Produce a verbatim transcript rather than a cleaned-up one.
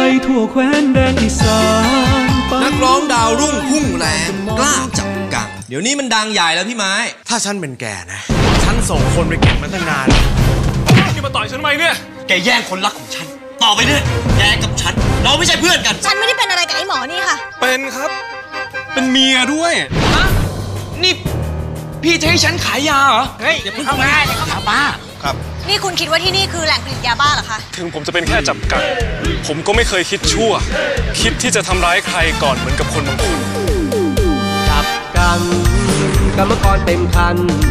ทั่วแคว้นแดนอีสานนักร้องดาวรุ่งพุ่งแรงกล้าจับกังเดี๋ยวนี้มันดังใหญ่แล้วพี่ไม้ถ้าฉันเป็นแกนะฉันส่งคนไปเก็บมันตั้งนานนี่มาต่อยฉันทำไมเนี่ยแกแย่งคนรักของฉันต่อไปเนี่ยแกกับฉันเราไม่ใช่เพื่อนกันฉันไม่ได้เป็นอะไรกับไอ้หมอนี่ค่ะเป็นครับเป็นเมียด้วยฮะนี่พี่จะให้ฉันขายยาเหรอเฮ้ยอย่าพึ่งเข้าง่ายเลยครับป้าครับนี่คุณคิดว่าที่นี่คือแหล่งผลิตยาบ้าเหรอคะถึงผมจะเป็นแค่จับกังผมก็ไม่เคยคิดชั่วคิดที่จะทำร้ายใครก่อนเหมือนกับคนบางคนจับกังกรรมกรเต็มคัน